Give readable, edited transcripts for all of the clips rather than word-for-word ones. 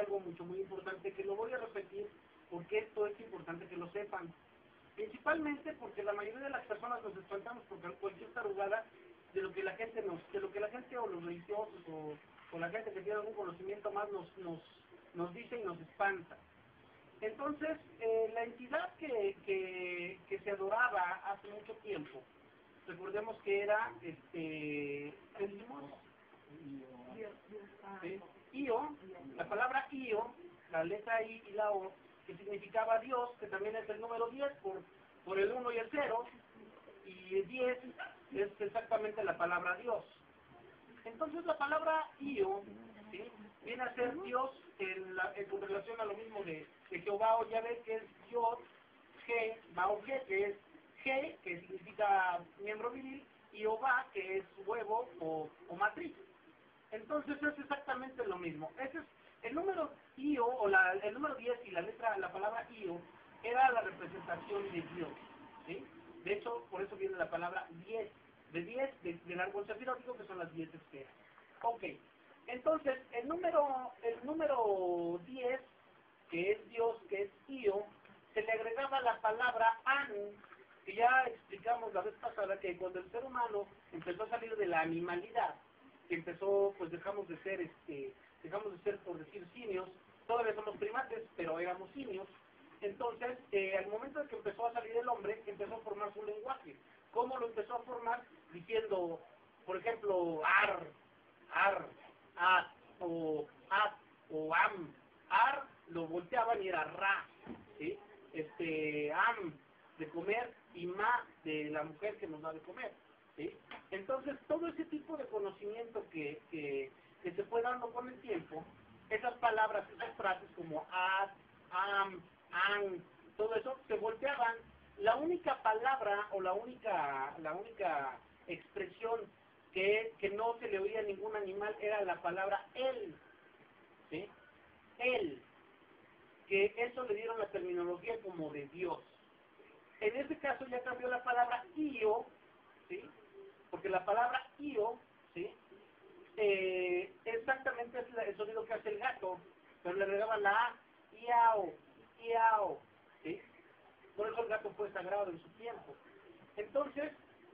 algo muy importante que lo voy a repetir porque esto es importante que lo sepan. Principalmente porque la mayoría de las personas nos espantamos por cualquier tarugada de lo que la gente o los religiosos o la gente que tiene algún conocimiento más nos dice y nos espanta. Entonces, la entidad que se adoraba hace mucho tiempo, recordemos que era, ¿qué dijimos? ¿Sí? Io, la palabra Io, la letra I y la O, que significaba Dios, que también es el número 10 por el 1 y el 0, y el 10 es exactamente la palabra Dios. Entonces la palabra Io, ¿sí?, viene a ser Dios con relación a lo mismo de Jehová o Yahvé, que es Dios, G, Baoje, que es G, que significa miembro viril, y Ova, que es huevo o matriz. Entonces es exactamente lo mismo. Ese es el número Io, o el número 10 y la palabra Io, era la representación de Dios, ¿sí? De hecho, por eso viene la palabra 10, del árbol sefirotito, que son las 10 esferas. Ok, entonces, el número 10, que es Dios, que es Io, se le agregaba la palabra An, que ya explicamos la vez pasada, que cuando el ser humano empezó a salir de la animalidad, que empezó, pues dejamos de ser, por decir, simios, todavía somos primates, pero éramos simios. Entonces, al momento de que empezó a salir el hombre, empezó a formar su lenguaje. ¿Cómo lo empezó a formar? Diciendo, por ejemplo, ar, at, o am. Ar lo volteaban y era ra, ¿sí? Am, de comer, y ma, de la mujer que nos da de comer, ¿sí? Entonces, todo ese tipo de conocimiento que se fue dando con el tiempo, esas palabras, esas frases como at, am, an, todo eso, se volteaban. La única palabra o la única expresión que no se le oía a ningún animal era la palabra él, ¿sí? Él, que eso le dieron la terminología como de Dios. En este caso ya cambió la palabra io, ¿sí? Porque la palabra io, ¿sí?, exactamente es el sonido que hace el gato, pero le agregaban la A, iao, ¿sí? Por eso el gato fue sagrado en su tiempo. Entonces,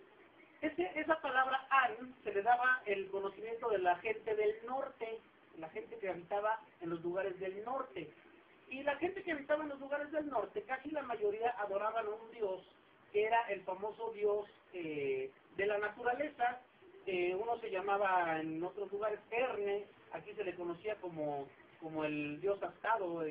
esa palabra an se le daba el conocimiento de la gente del norte, la gente que habitaba en los lugares del norte. Y la gente que habitaba en los lugares del norte, casi la mayoría adoraban a un dios, que era el famoso dios de la naturaleza. Uno se llamaba en otros lugares Erne, aquí se le conocía como el dios ascado,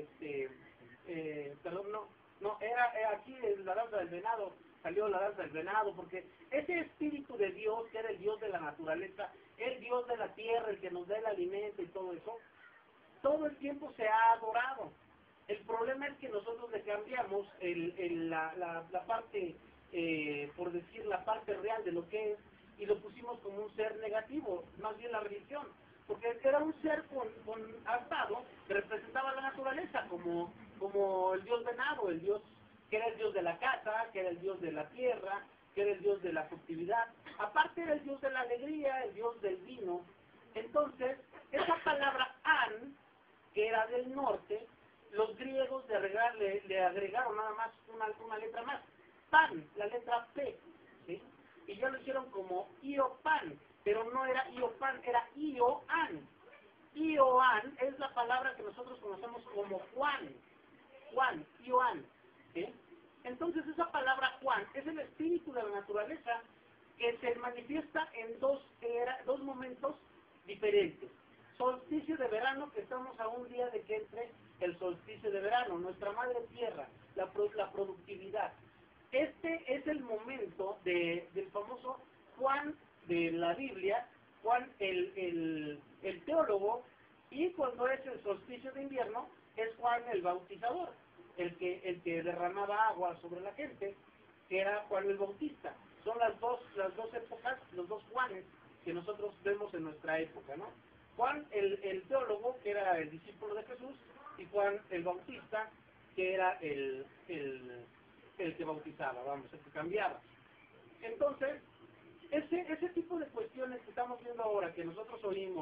era aquí la danza del venado, salió la danza del venado, porque ese espíritu de Dios, que era el dios de la naturaleza, el dios de la tierra, el que nos da el alimento y todo eso, todo el tiempo se ha adorado. El problema es que nosotros le cambiamos la parte, por decir, la parte real de lo que es, y lo pusimos como un ser negativo, más bien la religión, porque era un ser con atado que representaba la naturaleza, como el dios venado, el dios que era el dios de la casa, que era el dios de la tierra, que era el dios de la fructividad, aparte era el dios de la alegría, el dios del vino. Entonces, esa palabra an, que era del norte, los griegos le agregaron nada más una letra más, pan, la letra P, ¿sí? Y ya lo hicieron como iopan, pero no era iopan, era ioan. Ioan es la palabra que nosotros conocemos como Juan, Ioan, ¿sí? Entonces esa palabra Juan es el espíritu de la naturaleza que se manifiesta en dos momentos diferentes. Solsticio de verano, que estamos a un día de que entre el solsticio de verano, nuestra madre tierra, la productividad. Este es el momento del famoso Juan de la Biblia, Juan el teólogo, y cuando es el solsticio de invierno, es Juan el bautizador, el que derramaba agua sobre la gente, que era Juan el Bautista. Son las dos épocas, los dos Juanes que nosotros vemos en nuestra época, ¿no? Juan el teólogo, que era el discípulo de Jesús, y Juan el Bautista, que era el que bautizaba, el que cambiaba. Entonces, ese tipo de cuestiones que estamos viendo ahora, que nosotros oímos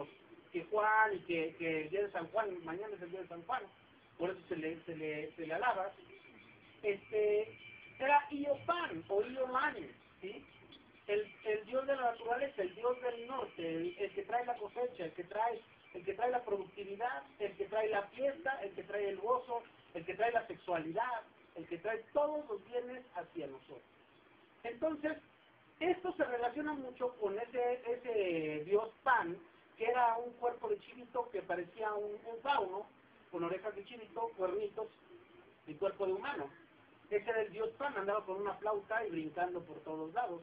que Juan y que el día de San Juan, mañana es el día de San Juan, por eso se le alaba, era Iopan o Iomani, ¿sí? El dios de la naturaleza, el dios del norte, el que trae la cosecha, el que trae la productividad, el que trae la fiesta, el que trae el gozo, el que trae la sexualidad, el que trae todos los bienes hacia nosotros. Entonces, esto se relaciona mucho con ese dios Pan, que era un cuerpo de chivito que parecía un fauno, con orejas de chivito, cuernitos y cuerpo de humano. Ese era el dios Pan, andaba con una flauta y brincando por todos lados.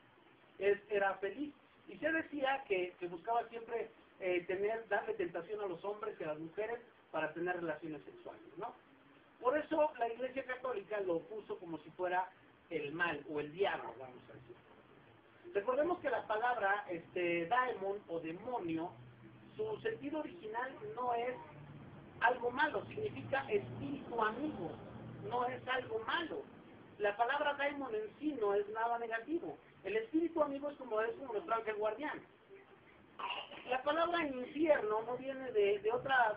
Era feliz. Y se decía que buscaba siempre darle tentación a los hombres y a las mujeres para tener relaciones sexuales, ¿no? Por eso la Iglesia Católica lo puso como si fuera el mal o el diablo, vamos a decir. Recordemos que la palabra daemon o demonio, su sentido original no es algo malo, significa espíritu amigo, no es algo malo. La palabra daemon en sí no es nada negativo. El espíritu amigo es como nuestro ángel guardián. La palabra infierno no viene de otra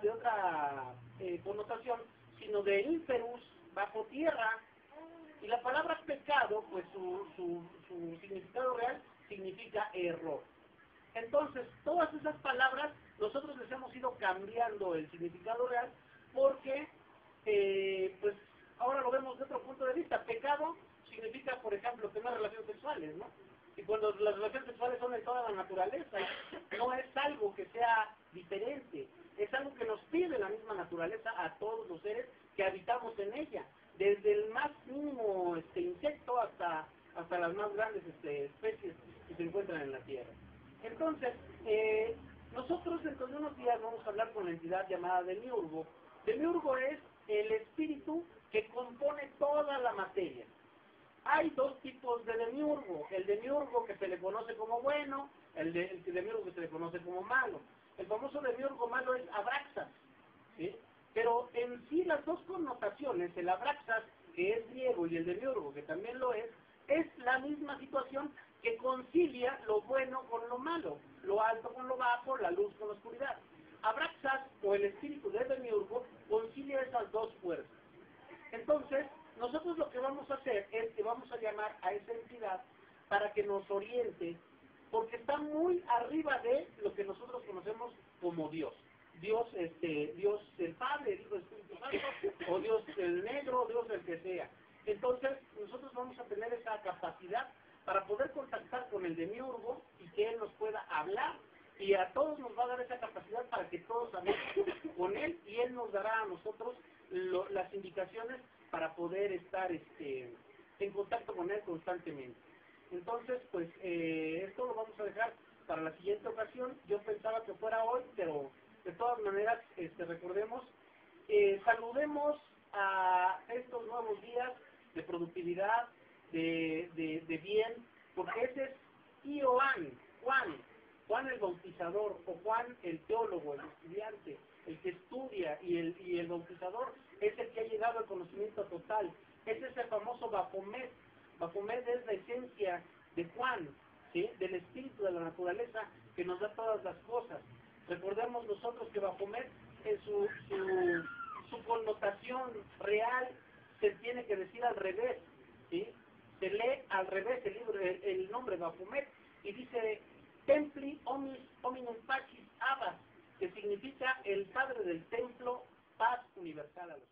connotación, sino de inferus, bajo tierra. Y la palabra pecado, pues su significado real significa error. Entonces, todas esas palabras, nosotros les hemos ido cambiando el significado real porque, pues, ahora lo vemos de otro punto de vista. Pecado significa, por ejemplo, tener relaciones sexuales, ¿no? Y cuando las relaciones sexuales son de toda la naturaleza, no es algo que sea diferente, es algo que nos pide la misma naturaleza a todos los seres que habitamos en ella, desde el más mínimo insecto hasta las más grandes especies que se encuentran en la Tierra. Entonces, nosotros dentro de unos días vamos a hablar con la entidad llamada Demiurgo. Demiurgo es el espíritu que compone toda la materia. Hay dos tipos de demiurgo, el demiurgo que se le conoce como bueno, el demiurgo que se le conoce como malo. El famoso demiurgo malo es Abraxas, ¿sí? Pero en sí las dos connotaciones, el Abraxas, que es griego, y el demiurgo, que también lo es la misma situación que concilia lo bueno con lo malo, lo alto con lo bajo, la luz con la oscuridad. Abraxas, o el espíritu de demiurgo, concilia esas dos fuerzas. Entonces, nosotros lo que vamos a hacer es que vamos a llamar a esa entidad para que nos oriente, porque está muy arriba de lo que nosotros conocemos como Dios. Dios el Padre, el Hijo, el Espíritu Santo, o Dios el negro, Dios el que sea. Entonces, nosotros vamos a tener esa capacidad para poder contactar con el demiurgo y que él nos pueda hablar, y a todos nos va a dar esa capacidad para que todos hablemos con él, y él nos dará a nosotros las indicaciones para poder estar en contacto con él constantemente. Entonces, pues, esto lo vamos a dejar para la siguiente ocasión. Yo pensaba que fuera hoy, pero de todas maneras, recordemos, saludemos a estos nuevos días de productividad, de bien, porque ese es Juan el bautizador, o Juan el teólogo, el estudiante, el que estudia, y el bautizador es el que ha llegado al conocimiento total. Ese es el famoso Baphomet. Baphomet es la esencia de Juan, ¿sí? Del espíritu de la naturaleza que nos da todas las cosas. Recordemos nosotros que Baphomet, en su connotación real, se tiene que decir al revés, ¿sí? Se lee al revés el libro, el nombre Baphomet, y dice Templi Hominum Pacis Abbas, que significa el padre del templo, paz universal a los